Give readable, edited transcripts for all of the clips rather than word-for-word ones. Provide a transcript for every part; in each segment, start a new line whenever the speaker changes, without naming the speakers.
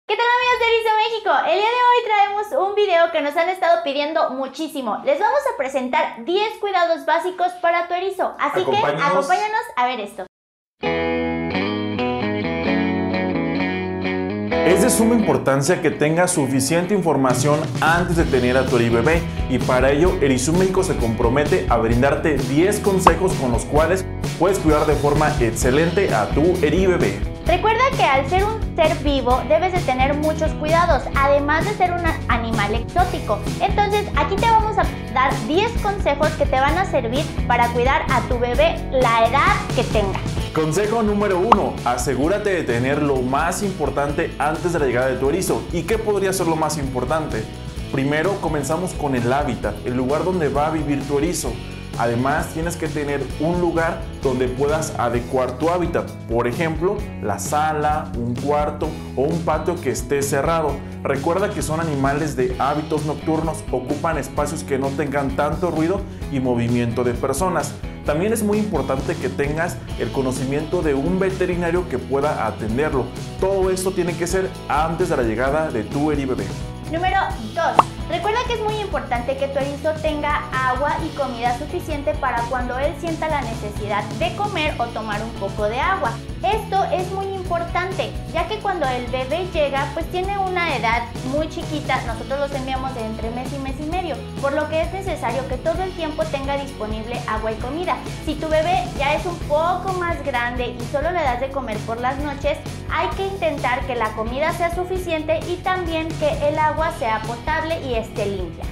¿Qué tal, amigos de Erizo México? El día de hoy traemos un video que nos han estado pidiendo muchísimo. Les vamos a presentar 10 cuidados básicos para tu erizo, así que acompáñanos a ver esto.
Es de suma importancia que tengas suficiente información antes de tener a tu bebé, y para ello Erizo México se compromete a brindarte 10 consejos con los cuales puedes cuidar de forma excelente a tu bebé.
Recuerda que al ser un ser vivo debes de tener muchos cuidados, además de ser un animal exótico. Entonces aquí te vamos a dar 10 consejos que te van a servir para cuidar a tu bebé la edad que tenga.
Consejo número 1. Asegúrate de tener lo más importante antes de la llegada de tu erizo. ¿Y qué podría ser lo más importante? Primero comenzamos con el hábitat, el lugar donde va a vivir tu erizo. Además, tienes que tener un lugar donde puedas adecuar tu hábitat. Por ejemplo, la sala, un cuarto o un patio que esté cerrado. Recuerda que son animales de hábitos nocturnos, ocupan espacios que no tengan tanto ruido y movimiento de personas. También es muy importante que tengas el conocimiento de un veterinario que pueda atenderlo. Todo esto tiene que ser antes de la llegada de tu bebé.
Número 2. Recuerda que es muy importante que tu erizo tenga agua y comida suficiente para cuando él sienta la necesidad de comer o tomar un poco de agua. Esto es muy importante, ya que cuando el bebé llega, pues tiene una edad muy chiquita. Nosotros los enviamos de entre mes y medio, por lo que es necesario que todo el tiempo tenga disponible agua y comida. Si tu bebé ya es un poco más grande y solo le das de comer por las noches, hay que intentar que la comida sea suficiente y también que el agua sea potable y esté limpia.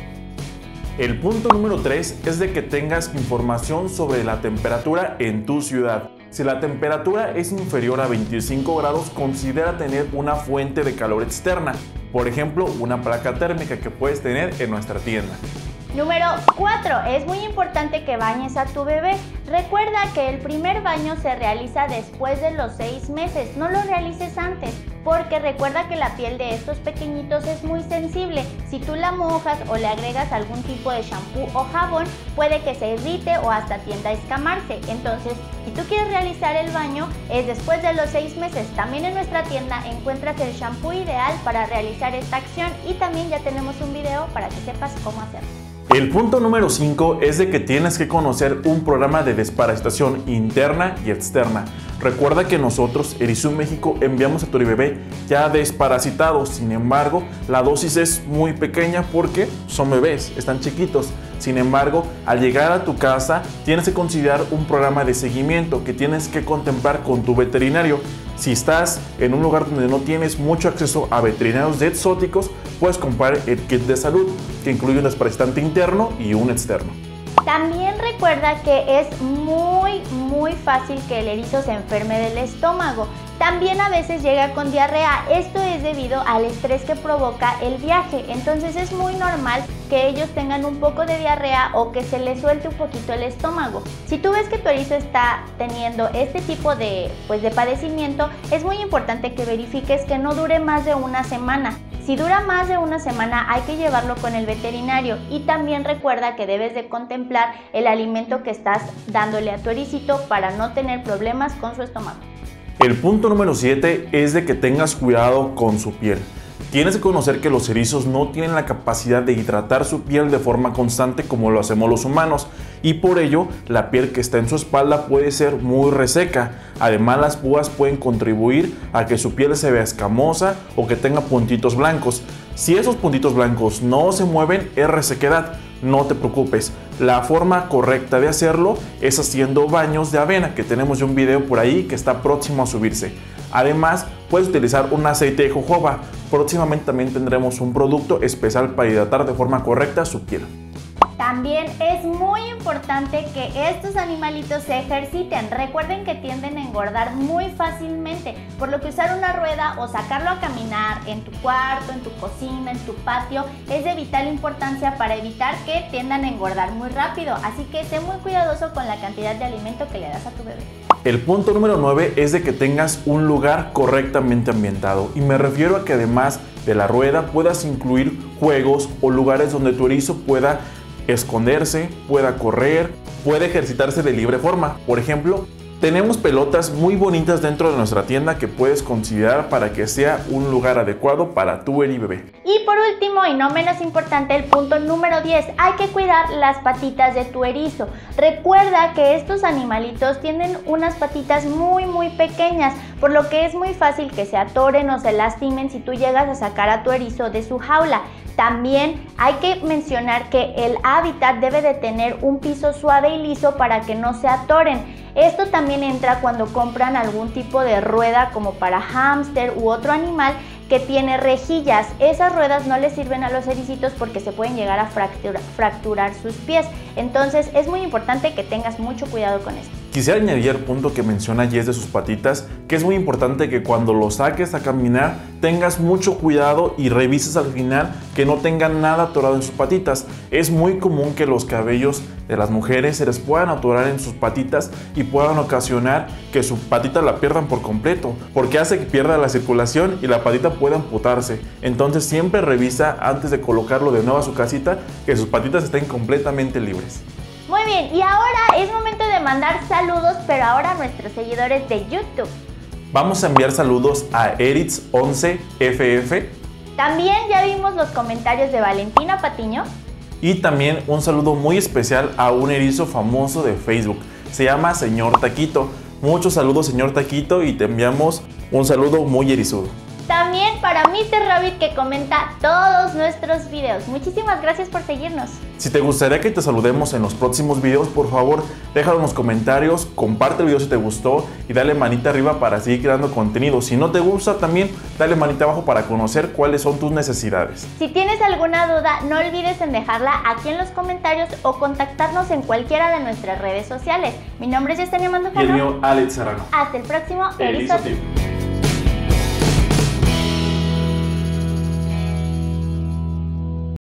El punto número 3 es de que tengas información sobre la temperatura en tu ciudad. Si la temperatura es inferior a 25 grados, considera tener una fuente de calor externa. Por ejemplo, una placa térmica que puedes tener en nuestra tienda.
Número 4. Es muy importante que bañes a tu bebé. Recuerda que el primer baño se realiza después de los 6 meses. No lo realices antes, porque recuerda que la piel de estos pequeñitos es muy sensible. Si tú la mojas o le agregas algún tipo de shampoo o jabón, puede que se irrite o hasta tienda a escamarse. Entonces, si tú quieres realizar el baño, es después de los 6 meses. También en nuestra tienda encuentras el shampoo ideal para realizar esta acción y también ya tenemos un video para que sepas cómo hacerlo.
El punto número 5 es de que tienes que conocer un programa de desparasitación interna y externa. Recuerda que nosotros, Erizo México, enviamos a tu bebé ya desparasitado. Sin embargo, la dosis es muy pequeña porque son bebés, están chiquitos. Sin embargo, al llegar a tu casa, tienes que considerar un programa de seguimiento que tienes que contemplar con tu veterinario. Si estás en un lugar donde no tienes mucho acceso a veterinarios de exóticos, puedes comprar el kit de salud, que incluye un desparasitante interno y un externo.
También recuerda que es muy fácil que el erizo se enferme del estómago. También a veces llega con diarrea. Esto es debido al estrés que provoca el viaje. Entonces es muy normal que ellos tengan un poco de diarrea o que se les suelte un poquito el estómago. Si tú ves que tu erizo está teniendo este tipo de padecimiento, es muy importante que verifiques que no dure más de una semana. Si dura más de una semana, hay que llevarlo con el veterinario, y también recuerda que debes de contemplar el alimento que estás dándole a tu ericito para no tener problemas con su estómago.
El punto número 7 es de que tengas cuidado con su piel. Tienes que conocer que los erizos no tienen la capacidad de hidratar su piel de forma constante como lo hacemos los humanos, y por ello la piel que está en su espalda puede ser muy reseca. Además, las púas pueden contribuir a que su piel se vea escamosa o que tenga puntitos blancos. Si esos puntitos blancos no se mueven, es resequedad. No te preocupes, la forma correcta de hacerlo es haciendo baños de avena, que tenemos ya un video por ahí que está próximo a subirse. Además, puedes utilizar un aceite de jojoba. Próximamente también tendremos un producto especial para hidratar de forma correcta su piel.
También es muy importante que estos animalitos se ejerciten. Recuerden que tienden a engordar muy fácilmente, por lo que usar una rueda o sacarlo a caminar en tu cuarto, en tu cocina, en tu patio, es de vital importancia para evitar que tiendan a engordar muy rápido. Así que sé muy cuidadoso con la cantidad de alimento que le das a tu bebé.
El punto número 9 es de que tengas un lugar correctamente ambientado, y me refiero a que además de la rueda puedas incluir juegos o lugares donde tu erizo pueda esconderse, pueda correr, puede ejercitarse de libre forma. Por ejemplo, Tenemos pelotas muy bonitas dentro de nuestra tienda que puedes considerar para que sea un lugar adecuado para tu bebé.
Y por último y no menos importante, el punto número 10, hay que cuidar las patitas de tu erizo. Recuerda que estos animalitos tienen unas patitas muy pequeñas, por lo que es muy fácil que se atoren o se lastimen si tú llegas a sacar a tu erizo de su jaula. También hay que mencionar que el hábitat debe de tener un piso suave y liso para que no se atoren. Esto también entra cuando compran algún tipo de rueda como para hámster u otro animal que tiene rejillas. Esas ruedas no les sirven a los ericitos porque se pueden llegar a fracturar sus pies. Entonces es muy importante que tengas mucho cuidado con esto.
Quisiera añadir el punto que menciona Jess de sus patitas, que es muy importante que cuando lo saques a caminar tengas mucho cuidado y revises al final que no tengan nada atorado en sus patitas. Es muy común que los cabellos de las mujeres se les puedan atorar en sus patitas y puedan ocasionar que su patita la pierdan por completo, porque hace que pierda la circulación y la patita pueda amputarse. Entonces siempre revisa antes de colocarlo de nuevo a su casita que sus patitas estén completamente libres.
Muy bien, y ahora es momento de mandar saludos, pero ahora a nuestros seguidores de YouTube.
Vamos a enviar saludos a Eritz11FF.
También ya vimos los comentarios de Valentina Patiño.
Y también un saludo muy especial a un erizo famoso de Facebook. Se llama Señor Taquito. Muchos saludos, Señor Taquito, y te enviamos un saludo muy erizudo.
También para Mr. Rabbit, que comenta todos nuestros videos. Muchísimas gracias por seguirnos.
Si te gustaría que te saludemos en los próximos videos, por favor, déjalo en los comentarios, comparte el video si te gustó y dale manita arriba para seguir creando contenido. Si no te gusta, también dale manita abajo para conocer cuáles son tus necesidades.
Si tienes alguna duda, no olvides en dejarla aquí en los comentarios o contactarnos en cualquiera de nuestras redes sociales. Mi nombre es Yesenia Mandujano.
Y el mío, Alex Serrano.
Hasta el próximo Erizo Tip.